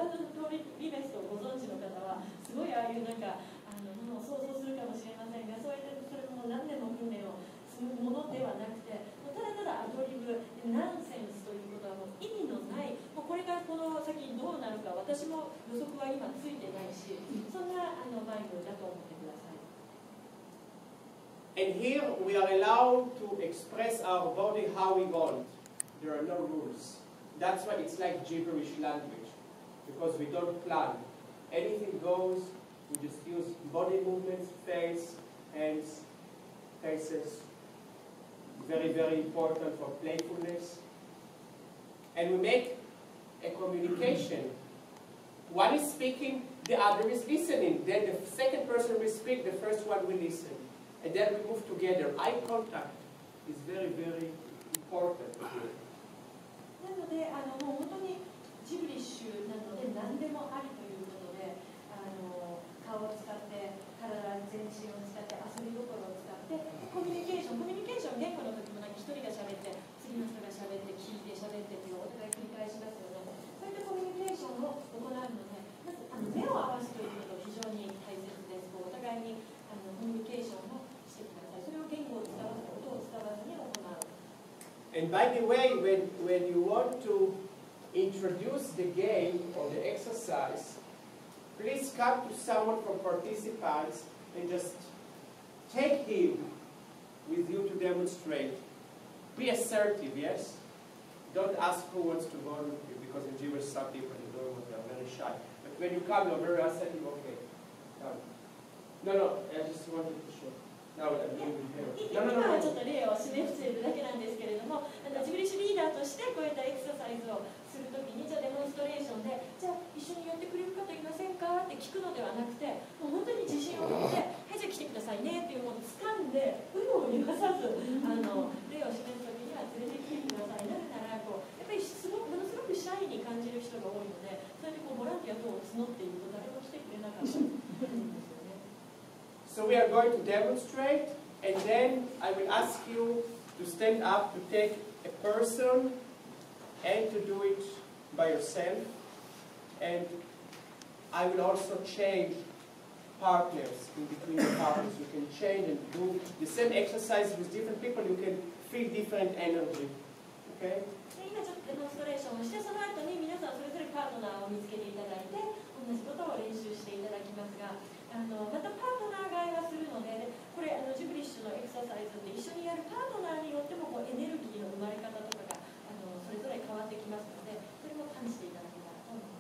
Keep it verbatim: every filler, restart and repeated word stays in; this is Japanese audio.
ードトリメストをご存知の方はすごいああいうなんかあのものを想像するかもしれませんが、そうやってそれも何年も訓練をするものではなくて、ただただアドリブナンセンスということはもう意味のない、もうこれからこの先どうなるか私も予測は今ついてないし、そんなあのマイムだと思ってください。 And here we are allowed to express our body how we want. There are no rules. That's why it's like gibberish language, because we don't plan. Anything goes, we just use body movements, face, hands, faces. Very, very important for playfulness. And we make a communication. One is speaking, the other is listening. Then the second person will speak, the first one will listen. And then we move together. Eye contact is very, very important. なのであのもう本当にジブリッシュなので何でもありということで、あの顔を使って体全身を使って遊び心を使ってコミュニケーションコミュニケーション言語の時もなんか一人が喋って次の人が喋って聞いて喋ってっていうのをお互い繰り返しますよね。そういったコミュニケーションを行うので、まずあの目を合わすということが非常に大切です。お互いにあのコミュニケーションをしてください。それを言語を使わず音を使わずに行う。 And by the way, when, when you want to introduce the game or the exercise, please come to someone from participants and just take him with you to demonstrate. Be assertive, yes? Don't ask who wants to volunteer, because in gibberish some people in the room are very shy. But when you come, you're very assertive, okay. Come. No, no, I just wanted to show. Now I'm doing it here. 今はちょっと例を示しているだけなんですけれども、あのジブリッシュリーダーとしてこういったエクササイズをするときに、じゃあデモンストレーションで、じゃあ一緒にやってくれる方いませんかって聞くのではなくて、もう本当に自信を持って、はい、じゃあ来てくださいねっていうものを掴んで、有無を言わさず、あの例を示すときには連れてきてください。なぜならこう、やっぱりすごくものすごくシャイに感じる人が多いので、それでこうボランティア等を募っていると誰も来てくれなかったんですよね。 So we are going to demonstrate. And then I will ask you to stand up to take a person and to do it by yourself. And I will also change partners in between the partners. You can change and do the same exercise with different people. You can feel different energy. Okay? 今ちょっとデモンストレーションをして、その後に皆さんそれぞれパートナーを見つけていただいて、同じことを練習していただきますが、あのまたパートナー買いはするので、これあのジブリッシュのエクササイズで一緒にやるパートナーによってもこうエネルギーの生まれ方とかがあのそれぞれ変わってきますので、それも試していただけたらと思います。